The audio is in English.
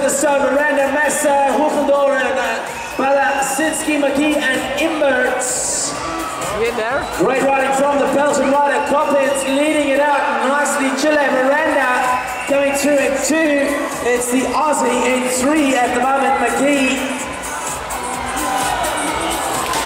Silverstone, Miranda, Massa, Hoegendoren, Balasinski, McGee, and Imberts. In there. Great riding from the Belgian rider, Coppins leading it out nicely. Chile, Miranda coming through in 2. It's the Aussie in 3 at the moment, McGee.